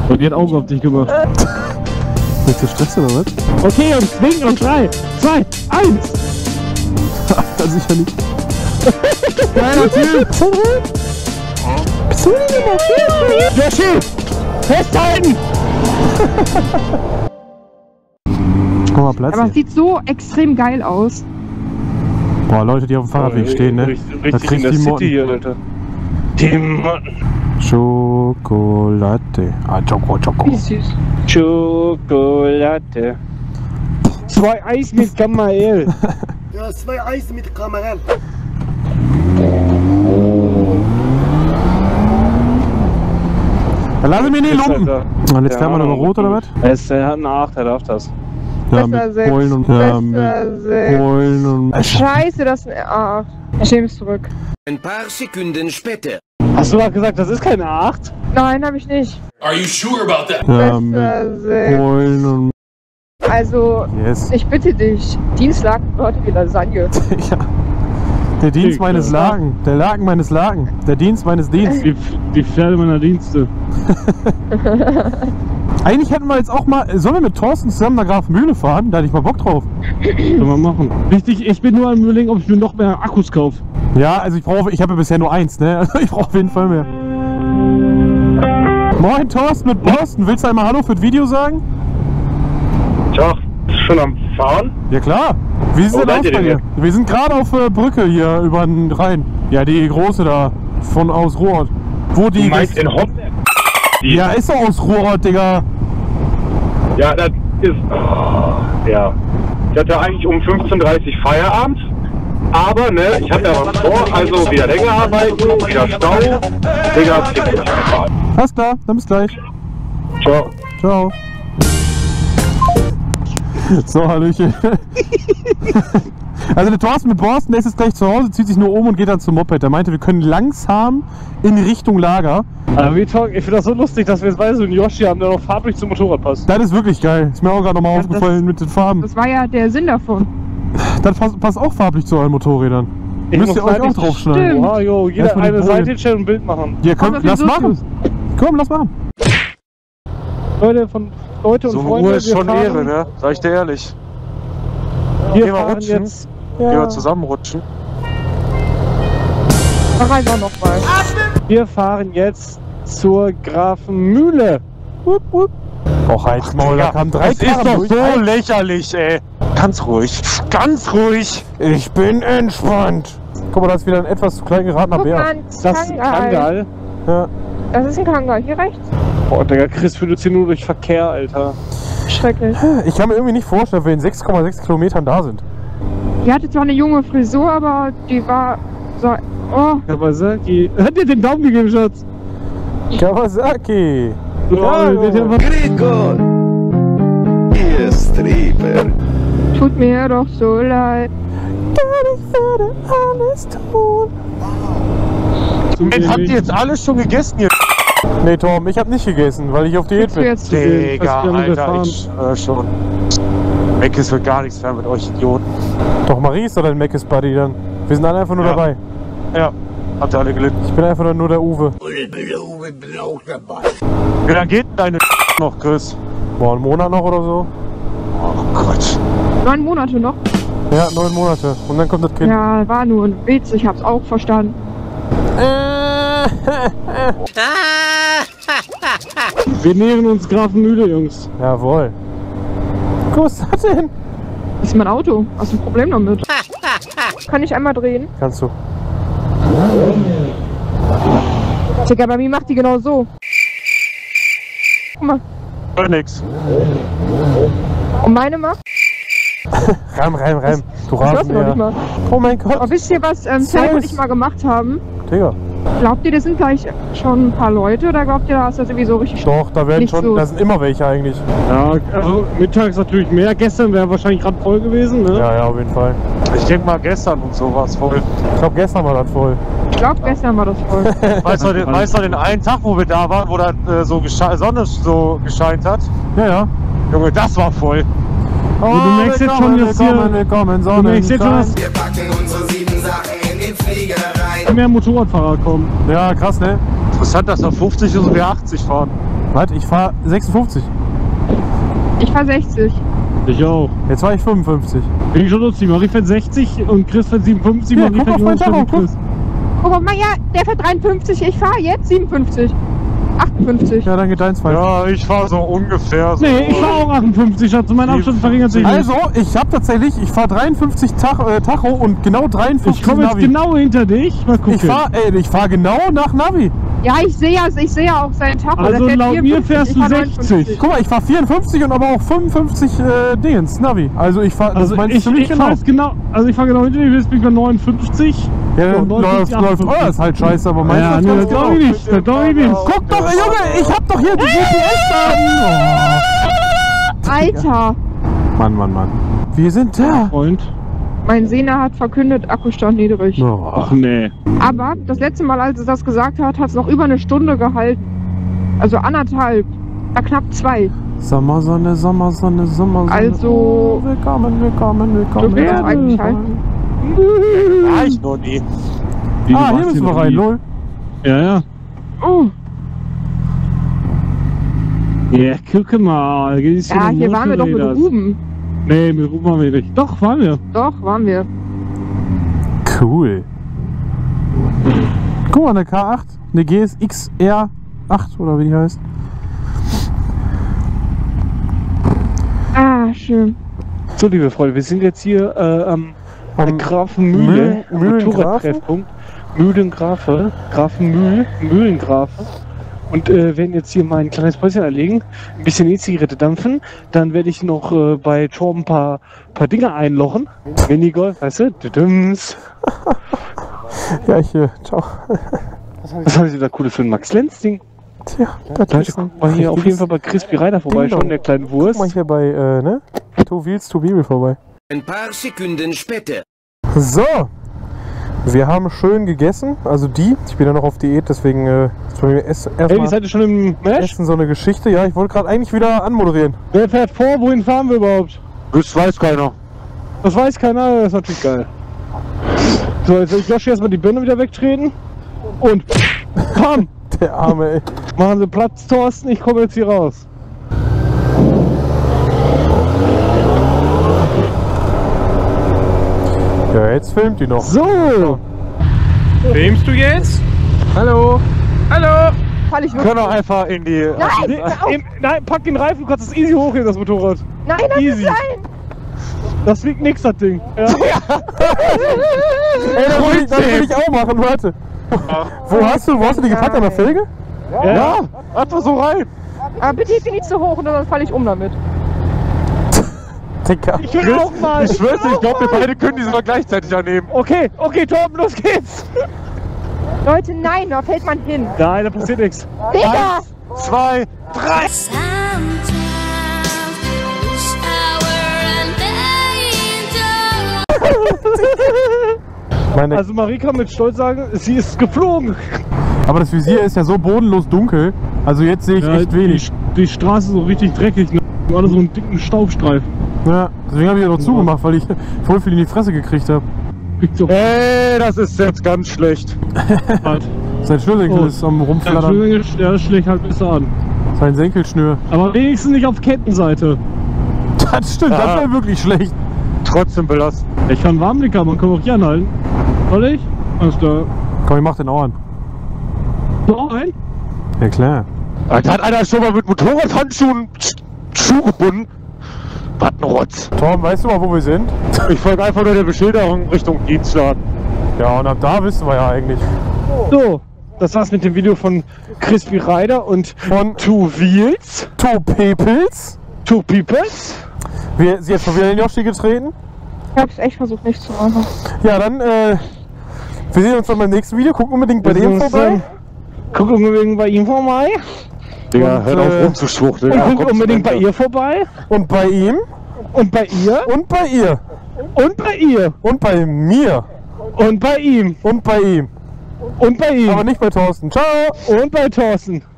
Und die hat Augen auf dich gemacht. Willst du Stress oder was? Okay, und swing und 3, 2, 1! Alter, sicher nicht. Geiler Typ! Bist du nicht immer hier? Yoshi! Festhalten! Komm mal, Platz Aber es hier. sieht so extrem geil aus. Boah, Leute, die auf dem Fahrradweg stehen, ne? Richtig in der City hier, Alter. Die Motten. Schokolade. Ah, Choco. Wie süß. Schokolade. 2 Eis mit Karamell. Ja, 2 Eis mit Karamell. Dann lass mich nicht lumpen. Und jetzt fährt man über Rot oder was? Er hat eine 8, er darf das. Ja, Besser mit 6. Polen und... Ja, mit Besser 6. Polen und... Scheiße, das ist ein A8. Ich nehme es zurück. Ein paar Sekunden später. Hast du doch gesagt, das ist keine 8? Nein, habe ich nicht. Are you sure about that? Ja, Besser mit 6. Polen und... Also, Yes. ich bitte dich. Dienstag gehört wie Lasagne. Ja. Der Dienst meines Laken. Der Laken meines Laken. Der Dienst meines Dienstes. Die Pferde meiner Dienste. Eigentlich hätten wir jetzt auch mal... Sollen wir mit Thorsten zusammen nach Grafenmühle fahren? Da hätte ich mal Bock drauf. Können wir machen. Wichtig, ich bin nur am Überlegen, ob ich mir noch mehr Akkus kaufe. Ja, also ich habe ja bisher nur 1, ne? Also ich brauche auf jeden Fall mehr. Moin Thorsten mit Boston. Willst du einmal Hallo für das Video sagen? Tja, bist du schon am Fahren? Ja klar. Wie sieht's Wo denn seid aus ihr bei denn dir? jetzt? Wir sind gerade auf Brücke hier über den Rhein. Ja, die große da. Von aus Ruhrort. Wo die... Du meinst in Homberg? Ja, ist doch aus Ruhrort, Digga. Ja, das ist... ja. Ich hatte eigentlich um 15:30 Uhr Feierabend. Aber, ne, ich hatte ja was vor. Also wieder länger arbeiten, wieder Stau. Digga, fick dich einfach. Alles klar, dann bis gleich. Ciao. Ciao. So, Hallöchen. Also der Thorsten mit Borsten, der ist jetzt gleich zu Hause, zieht sich nur um und geht dann zum Moped. Der meinte, wir können langsam in Richtung Lager. Aber ich finde das so lustig, dass wir jetzt beide so einen Yoshi haben, der noch farblich zum Motorrad passt. Das ist wirklich geil. Ist mir auch gerade nochmal Ja, aufgefallen mit den Farben. Das war ja der Sinn davon. Das passt auch farblich zu euren Motorrädern. Ich Müsst ihr muss euch auch leider- draufschneiden. Stimmt. Oha, jo, jeder Erstmal die eine Bojen. Seite hinstellen und ein Bild machen. Ja, komm, Komm, lass das ist machen. Komm, lass machen. Leute und So eine Freunde, Uhr ist wir schon fahren- Ehre, ne? Sag ich dir ehrlich. Wir Gehen wir fahren rutschen? jetzt... Gehen wir Ja. zusammenrutschen. Mach einfach nochmal. Wir fahren jetzt zur Grafenmühle. Wupp, wupp. Och, halt's Maul, da kamen 3 das ist Karren doch durch. so lächerlich, ey. Ganz ruhig. Ganz ruhig. Ich bin entspannt. Guck mal, da ist wieder ein etwas zu klein geratener Guck mal, Bär. ein Das ist ein Kangal. Ja. Das ist ein Kangal. Hier rechts. Boah, Digga, Chris führt uns hier nur durch Verkehr, Alter. Schrecklich. Ich kann mir irgendwie nicht vorstellen, dass wir in 6,6 Kilometern da sind. Die hatte zwar eine junge Frisur, aber die war so... Oh, Kawasaki. Hat dir den Daumen gegeben, Schatz? Kawasaki. Ja, der hat ja Gregor! Ihr Strieper! tut mir doch so leid. Ich werde alles tun. Habt ihr jetzt alles schon gegessen hier? Nee, Tom, ich hab nicht gegessen, weil ich auf Diät Willst du bin. jetzt... Digga, wir Alter, fahren. ich schon. Meckes wird gar nichts mehr mit euch Idioten. Doch, Marie ist doch dein Meckes Buddy dann. Wir sind alle einfach nur Ja. dabei. Ja, habt ihr alle gelitten. Ich bin einfach nur der Uwe. Wie lange geht denn deine noch, Chris? Boah, einen Monat noch oder so? Oh Gott. 9 Monate noch. Ja, 9 Monate. Und dann kommt das Kind. Ja, war nur ein Witz. Ich hab's auch verstanden. Wir nähern uns Grafenmühle, Jungs. Jawohl. Wo ist das denn? Das ist mein Auto. Hast du ein Problem damit? Kann ich einmal drehen? Kannst du. Digga, bei mir macht die genau so. Guck mal. Hör nix. Und meine macht? Reim. Du Ich weiß noch nicht Rasenmäher. mal. Oh mein Gott. Aber wisst ihr, was Philipp und ich mal gemacht haben? Digga. Glaubt ihr, das sind gleich schon ein paar Leute oder glaubt ihr, da ist das sowieso richtig Doch, da werden Nicht schon, so. da sind immer welche eigentlich. Ja, also mittags natürlich mehr. Gestern wäre wahrscheinlich gerade voll gewesen, ne? Ja, auf jeden Fall. Ich denke mal gestern und sowas voll. Ich glaube, gestern war das voll. Ich glaube, gestern war das voll. Weißt du den einen Tag, wo wir da waren, wo da so Sonne so gescheint hat? Ja. Junge, das war voll. Oh, du merkst jetzt schon, dass hier- willkommen, Du merkst jetzt schon, dass Wir packen unsere 7 Sachen in den Flieger rein. mehr Motorradfahrer kommen. Ja, krass, ne? Interessant, dass da 50 ist und wir 80 fahren. Warte, ich fahre 56. Ich fahr 60. Ich auch. Jetzt war ich 55. Bin ich schon lustig. Marie fährt 60 und Chris fährt 57. Ja, Marie guck fährt auf mein genauso Tacho, wie Chris. Guck mal, ja, der fährt 53. Ich fahr jetzt 57. 58. Ja, dann geht deins weiter. Ja, ich fahr so ungefähr so. Nee, ich fahr auch 58. Also mein Abstand verringert sich nicht. Also, ich habe tatsächlich, ich fahre 53 Tacho und genau 53 Ich komme jetzt Navi. genau hinter dich. Mal gucken. Ich fahr genau nach Navi. Ja, ich sehe ja auch seinen Tacho. Also Der fährt laut mir 54, fährst ich du fahr 60. 59. Guck mal, ich fahre 54 und aber auch 55 Dingens, Navi. Also ich fahre, Also ich fahr jetzt genau, also ich fahr genau hinter dir, jetzt bin ich bei 59. Ja, So, läuft, 58. oh, ist halt scheiße, aber meins Ja, ist nee, ganz das glaub ich nicht. Das glaub ich nicht. Guck doch, Junge, ich hab doch hier die GPS-Daten. Alter, Mann. Wir sind da. Freund. mein Sehner hat verkündet, Akkustand niedrig. Oh. Ach nee. Aber das letzte Mal, als es das gesagt hat, hat es noch über eine Stunde gehalten. Also 1,5. Ja, knapp 2. Sommersonne. Also- Willkommen. So viel doch eigentlich halt. War ich noch nie. Wie, du Ah, hier warst müssen wir noch rein, nie. lol. Ja. Oh, Ja, guck mal. ja, hier waren wir doch mit Ruben. Nee, mit Ruben waren wir nicht. Doch, waren wir. Doch, waren wir. Cool. Guck mal, eine K8, eine GSX R8 oder wie die heißt. Ah, schön. So, liebe Freunde, wir sind jetzt hier am Grafenmühle, Motorradtreffpunkt. Mühlengrafe, Mühlengrafe. Und werden jetzt hier mal ein kleines Päuschen erlegen, ein bisschen E-Zigarette dampfen. Dann werde ich noch bei Torben ein paar Dinge einlochen. Minigolf, weißt du? Düdüms. Ja, hier, ciao. Was haben Sie da Cooles für ein Max-Lenz-Ding? Tja, Leute, guck mal hier auf jeden Fall bei Crispy Reiter vorbei, schon der kleinen Guck mal Wurst. hier bei, Two Wheels, Two People vorbei. Ein paar Sekunden später. So, wir haben schön gegessen, also ich bin ja noch auf Diät, deswegen ist bei mir Hey, wie erstmal seid ihr schon im Mesh? Essen so eine Geschichte. Ja, ich wollte gerade eigentlich wieder anmoderieren. Wer fährt vor? Wohin fahren wir überhaupt? Das weiß keiner. Das weiß keiner, das ist natürlich geil. So, jetzt will ich Joshi erstmal die Birne wieder wegtreten. Und bam! Der Arme, ey. Machen Sie Platz, Thorsten, ich komme jetzt hier raus. Ja, jetzt filmt die noch. So! Filmst du jetzt? Hallo! Hallo! Fall ich Können wirklich. wir einfach in die... Nein, pack den Reifen, du kannst es easy hochheben, das Motorrad. Nein, das Easy. ist sein! Das wiegt nix, das Ding. Ja. Ey, das will ich auch machen, warte. Wo hast du die gepackt, an der Felge? Ja, einfach so rein. Aber bitte heb ihn nicht so hoch, und dann falle ich um damit. Digga. Ich will auch mal. Ich schwör's dir, ich glaube, wir beide können die sogar gleichzeitig annehmen. Okay, Torben, los geht's. Leute, nein, da fällt man hin. Nein, da passiert nichts. Digga! 2, 3. Also Marie kann mit Stolz sagen, sie ist geflogen. Aber das Visier ist ja so bodenlos dunkel. Also jetzt sehe ich echt wenig. Die Straße ist so richtig dreckig. Ne? Alles so einen dicken Staubstreifen. Ja, deswegen habe ich ja noch zugemacht, weil ich voll viel in die Fresse gekriegt habe. Kriegt so Ey, das ist jetzt ganz schlecht. halt. Sein Schnürsenkel ist am rumflattern. Ja, das schlägt halt besser an. Sein Senkelschnür. Aber wenigstens nicht auf Kettenseite. Das stimmt, das wäre wirklich schlecht. Trotzdem belastend. Ich kann Warmblicker, man kann auch hier anhalten. Soll ich? Alles klar. Komm, ich mach den auch an. So ein? Ja klar. Da hat einer schon mal mit Motorradhandschuhen Schuh gebunden. Was ein Rotz. Torben, weißt du mal, wo wir sind? Ich folge einfach nur der Beschilderung Richtung Dienstladen. Ja, und ab da wissen wir ja eigentlich. So, das war's mit dem Video von Crispy Rider und Von Two Wheels, Two Peoples. Two Peoples. Sie hat schon wieder den Yoshi getreten. Ich hab's echt versucht, nicht zu machen. Ja, dann, wir sehen uns dann beim nächsten Video. Guck unbedingt bei dem vorbei. Guck unbedingt bei ihm vorbei. Digga, Und, hört auf rumzuschwuchteln. Und Ja, guck kommst unbedingt du bei ihr vorbei. Und bei ihm. Und bei ihr. Und bei ihr. Und bei ihr. Und bei mir. Und bei ihm. Und bei ihm. Und bei ihm. Aber nicht bei Thorsten. Ciao. Und bei Thorsten.